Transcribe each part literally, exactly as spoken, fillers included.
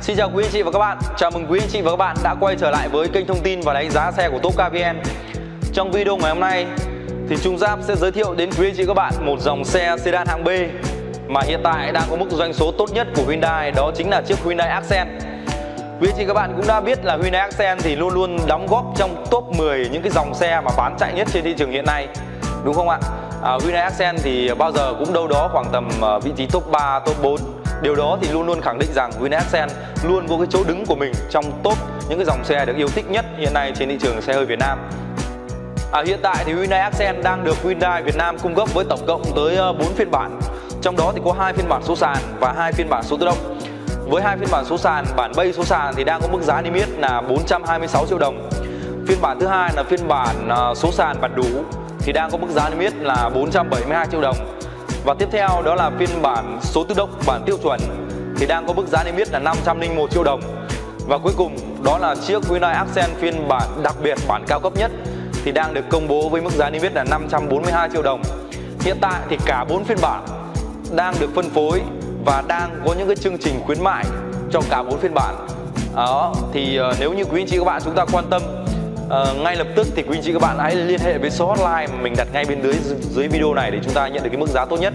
Xin chào quý anh chị và các bạn. Chào mừng quý anh chị và các bạn đã quay trở lại với kênh thông tin và đánh giá xe của Top Car vê en. Trong video ngày hôm nay thì Trung Giáp sẽ giới thiệu đến quý anh chị và các bạn một dòng xe sedan hạng B mà hiện tại đang có mức doanh số tốt nhất của Hyundai, đó chính là chiếc Hyundai Accent. Quý anh chị các bạn cũng đã biết là Hyundai Accent thì luôn luôn đóng góp trong top mười những cái dòng xe mà bán chạy nhất trên thị trường hiện nay, đúng không ạ? À, Hyundai Accent thì bao giờ cũng đâu đó khoảng tầm uh, vị trí top ba, top bốn. Điều đó thì luôn luôn khẳng định rằng Hyundai Accent luôn có cái chỗ đứng của mình trong top những cái dòng xe được yêu thích nhất hiện nay trên thị trường xe hơi Việt Nam. À, hiện tại thì Hyundai Accent đang được Hyundai Việt Nam cung cấp với tổng cộng tới bốn phiên bản. Trong đó thì có hai phiên bản số sàn và hai phiên bản số tự động. Với hai phiên bản số sàn, bản base số sàn thì đang có mức giá niêm yết là bốn trăm hai mươi sáu triệu đồng. Phiên bản thứ hai là phiên bản số sàn bản đủ thì đang có mức giá niêm yết là bốn trăm bảy mươi hai triệu đồng. Và tiếp theo đó là phiên bản số tự động bản tiêu chuẩn thì đang có mức giá niêm yết là năm trăm lẻ một triệu đồng. Và cuối cùng đó là chiếc Hyundai Accent phiên bản đặc biệt bản cao cấp nhất thì đang được công bố với mức giá niêm yết là năm trăm bốn mươi hai triệu đồng. Hiện tại thì cả bốn phiên bản đang được phân phối và đang có những cái chương trình khuyến mại cho cả bốn phiên bản. Đó thì uh, nếu như quý anh chị các bạn chúng ta quan tâm uh, ngay lập tức thì quý anh chị các bạn hãy liên hệ với số hotline mà mình đặt ngay bên dưới dưới video này để chúng ta nhận được cái mức giá tốt nhất.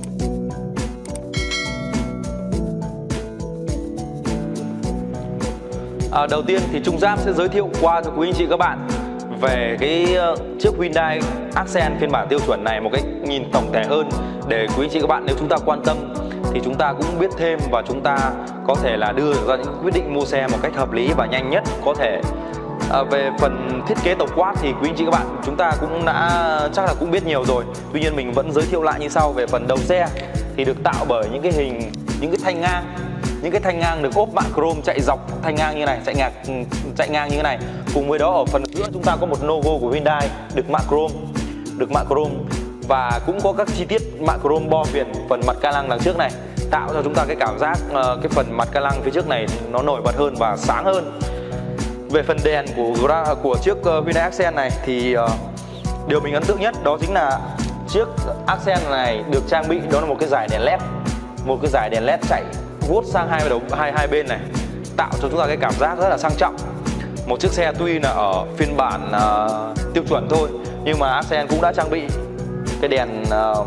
À, đầu tiên thì Trung Giáp sẽ giới thiệu qua cho quý anh chị các bạn về cái uh, chiếc Hyundai Accent phiên bản tiêu chuẩn này một cách nhìn tổng thể hơn, để quý anh chị các bạn nếu chúng ta quan tâm thì chúng ta cũng biết thêm và chúng ta có thể là đưa ra những quyết định mua xe một cách hợp lý và nhanh nhất có thể. À, về phần thiết kế tổng quát thì quý anh chị các bạn chúng ta cũng đã chắc là cũng biết nhiều rồi. Tuy nhiên mình vẫn giới thiệu lại như sau. Về phần đầu xe thì được tạo bởi những cái hình, những cái thanh ngang, những cái thanh ngang được ốp mạ chrome chạy dọc thanh ngang như này, chạy ngang chạy ngang như thế này. Cùng với đó ở phần giữa chúng ta có một logo của Hyundai được mạ chrome, được mạ chrome và cũng có các chi tiết mạ chrome bo viền phần mặt ca lăng đằng trước này, tạo cho chúng ta cái cảm giác uh, cái phần mặt ca lăng phía trước này nó nổi bật hơn và sáng hơn. Về phần đèn của của chiếc uh, Hyundai Accent này thì uh, điều mình ấn tượng nhất đó chính là chiếc Accent này được trang bị đó là một cái dải đèn led, một cái dải đèn led chạy vuốt sang hai đầu hai hai bên này, tạo cho chúng ta cái cảm giác rất là sang trọng. Một chiếc xe tuy là ở phiên bản uh, tiêu chuẩn thôi nhưng mà Accent cũng đã trang bị cái đèn uh,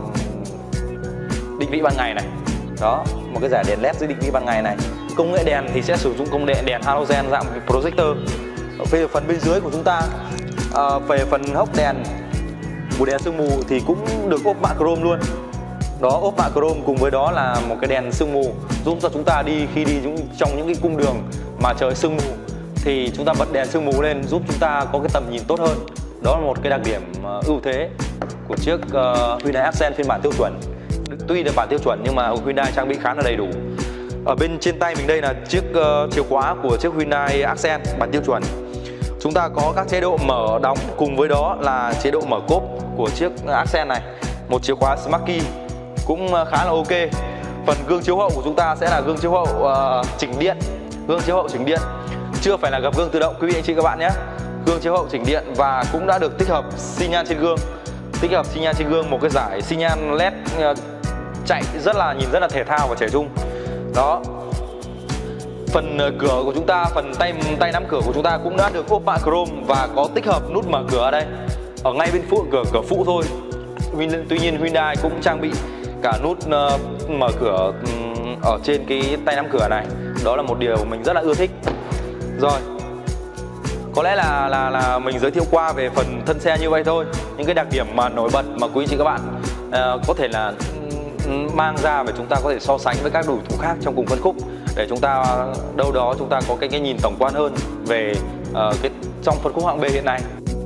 định vị ban ngày này, đó, một cái dải đèn led dưới định vị ban ngày này. Công nghệ đèn thì sẽ sử dụng công nghệ đèn halogen dạng projector. Về phần bên dưới của chúng ta, uh, về phần hốc đèn của đèn sương mù thì cũng được ốp mạ chrome luôn. Đó, ốp mạ chrome cùng với đó là một cái đèn sương mù giúp cho chúng ta đi khi đi trong những cái cung đường mà trời sương mù thì chúng ta bật đèn sương mù lên giúp chúng ta có cái tầm nhìn tốt hơn. Đó là một cái đặc điểm uh, ưu thế của chiếc uh, Hyundai Accent phiên bản tiêu chuẩn. Tuy là bản tiêu chuẩn nhưng mà Hyundai trang bị khá là đầy đủ. Ở bên trên tay mình đây là chiếc uh, chìa khóa của chiếc Hyundai Accent bản tiêu chuẩn. Chúng ta có các chế độ mở đóng cùng với đó là chế độ mở cốp của chiếc Accent này. Một chìa khóa Smart Key cũng khá là ok. Phần gương chiếu hậu của chúng ta sẽ là gương chiếu hậu uh, chỉnh điện. Gương chiếu hậu chỉnh điện, chưa phải là gập gương tự động quý vị anh chị các bạn nhé. Gương chiếu hậu chỉnh điện và cũng đã được tích hợp xi nhan trên gương. Tích hợp xi nhan trên gương một cái dải xi nhan led uh, chạy rất là nhìn rất là thể thao và trẻ trung. Đó. Phần uh, cửa của chúng ta, phần tay tay nắm cửa của chúng ta cũng đã được ốp mạ chrome và có tích hợp nút mở cửa ở đây. Ở ngay bên phụ cửa cửa phụ thôi. Tuy nhiên Hyundai cũng trang bị cả nút uh, mở cửa um, ở trên cái tay nắm cửa này. Đó là một điều mình rất là ưa thích. Rồi. Có lẽ là là là mình giới thiệu qua về phần thân xe như vậy thôi. Những cái đặc điểm mà nổi bật mà quý anh chị các bạn uh, có thể là mang ra và chúng ta có thể so sánh với các đối thủ khác trong cùng phân khúc để chúng ta đâu đó chúng ta có cái cái nhìn tổng quan hơn về uh, cái trong phân khúc hạng B hiện nay.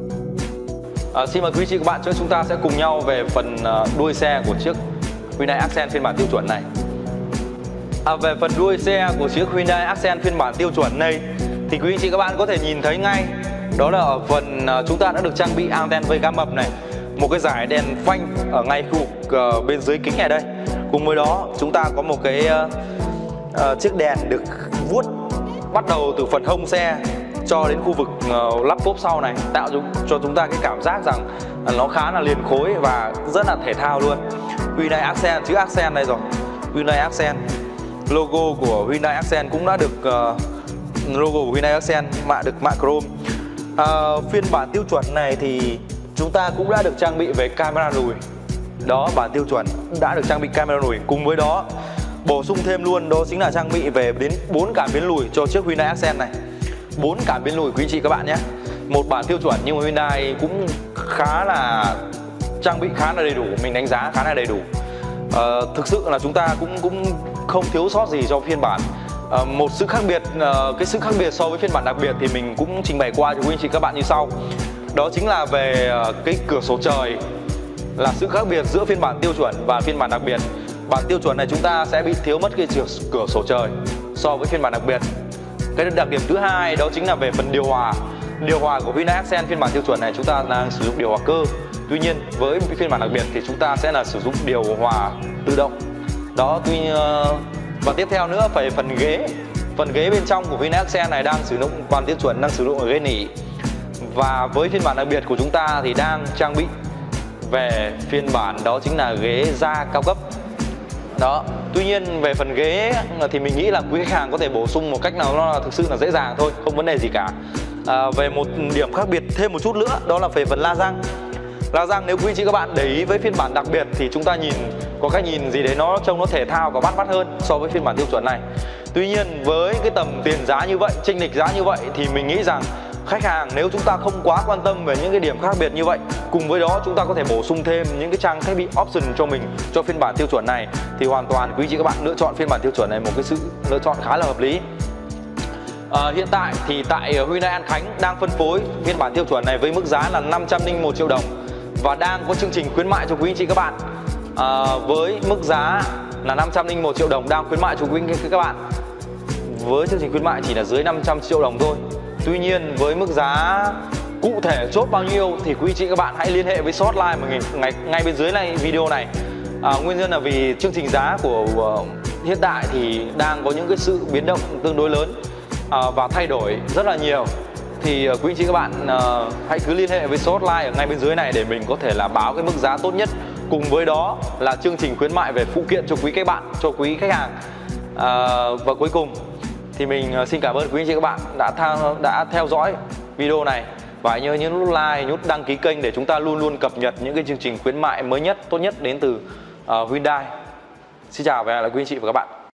Uh, xin mời quý anh chị các bạn chúng ta sẽ cùng nhau về phần uh, đuôi xe của chiếc Hyundai Accent phiên bản tiêu chuẩn này. À, về phần đuôi xe của chiếc Hyundai Accent phiên bản tiêu chuẩn này thì quý anh chị các bạn có thể nhìn thấy ngay đó là ở phần uh, chúng ta đã được trang bị anten vây cá mập này, một cái dải đèn phanh ở ngay khu vực uh, bên dưới kính này đây. Cùng với đó chúng ta có một cái uh, uh, chiếc đèn được vuốt bắt đầu từ phần hông xe cho đến khu vực uh, lắp top sau này, tạo cho chúng ta cái cảm giác rằng uh, nó khá là liền khối và rất là thể thao luôn. Hyundai Accent, chữ Accent đây rồi, Hyundai Accent. logo của Hyundai Accent cũng đã được uh, logo của Hyundai Accent mạ được mạ chrome. Uh, phiên bản tiêu chuẩn này thì chúng ta cũng đã được trang bị về camera lùi. Đó, bản tiêu chuẩn đã được trang bị camera lùi. Cùng với đó bổ sung thêm luôn đó chính là trang bị về đến bốn cảm biến lùi cho chiếc Hyundai Accent này. bốn cảm biến lùi quý anh chị các bạn nhé. Một bản tiêu chuẩn nhưng mà Hyundai cũng khá là trang bị khá là đầy đủ, mình đánh giá khá là đầy đủ. Uh, thực sự là chúng ta cũng cũng không thiếu sót gì cho phiên bản. Uh, một sự khác biệt, uh, cái sự khác biệt so với phiên bản đặc biệt thì mình cũng trình bày qua cho quý anh chị các bạn như sau. Đó chính là về uh, cái cửa sổ trời là sự khác biệt giữa phiên bản tiêu chuẩn và phiên bản đặc biệt. Bản tiêu chuẩn này chúng ta sẽ bị thiếu mất cái cửa sổ trời so với phiên bản đặc biệt. Cái đặc điểm thứ hai đó chính là về phần điều hòa. Điều hòa của Hyundai Accent phiên bản tiêu chuẩn này chúng ta đang sử dụng điều hòa cơ. Tuy nhiên với phiên bản đặc biệt thì chúng ta sẽ là sử dụng điều hòa tự động. Đó, tuy uh, và tiếp theo nữa về phần ghế. Phần ghế bên trong của Hyundai Accent này đang sử dụng bản tiêu chuẩn đang sử dụng ở ghế nỉ. Và với phiên bản đặc biệt của chúng ta thì đang trang bị về phiên bản đó chính là ghế da cao cấp. Đó, tuy nhiên về phần ghế thì mình nghĩ là quý khách hàng có thể bổ sung một cách nào nó thực sự là dễ dàng thôi, không vấn đề gì cả. À, về một điểm khác biệt thêm một chút nữa đó là về phần la răng. La răng nếu quý anh chị các bạn để ý với phiên bản đặc biệt thì chúng ta nhìn có cái nhìn gì đấy nó trông nó thể thao và bắt mắt hơn so với phiên bản tiêu chuẩn này. Tuy nhiên với cái tầm tiền giá như vậy, chênh lệch giá như vậy thì mình nghĩ rằng khách hàng nếu chúng ta không quá quan tâm về những cái điểm khác biệt như vậy, cùng với đó chúng ta có thể bổ sung thêm những cái trang thiết bị option cho mình cho phiên bản tiêu chuẩn này thì hoàn toàn quý chị các bạn lựa chọn phiên bản tiêu chuẩn này một cái sự lựa chọn khá là hợp lý. À, hiện tại thì tại Hyundai An Khánh đang phân phối phiên bản tiêu chuẩn này với mức giá là năm trăm lẻ một triệu đồng và đang có chương trình khuyến mại cho quý anh chị các bạn. À, với mức giá là năm trăm lẻ một triệu đồng đang khuyến mại cho quý anh chị các bạn. Với chương trình khuyến mại chỉ là dưới năm trăm triệu đồng thôi. Tuy nhiên với mức giá cụ thể chốt bao nhiêu thì quý chị các bạn hãy liên hệ với số hotline mà ngay, ngay bên dưới này video này. À, nguyên nhân là vì chương trình giá của uh, hiện tại thì đang có những cái sự biến động tương đối lớn uh, và thay đổi rất là nhiều. Thì uh, quý chị các bạn uh, hãy cứ liên hệ với số hotline ở ngay bên dưới này để mình có thể là báo cái mức giá tốt nhất. Cùng với đó là chương trình khuyến mại về phụ kiện cho quý các bạn, cho quý khách hàng. Uh, và cuối cùng thì mình xin cảm ơn quý anh chị các bạn đã, đã theo dõi video này. Và hãy nhớ nhấn nút like, nút đăng ký kênh để chúng ta luôn luôn cập nhật những cái chương trình khuyến mại mới nhất, tốt nhất đến từ uh, Hyundai. Xin chào và hẹn gặp lại quý anh chị và các bạn.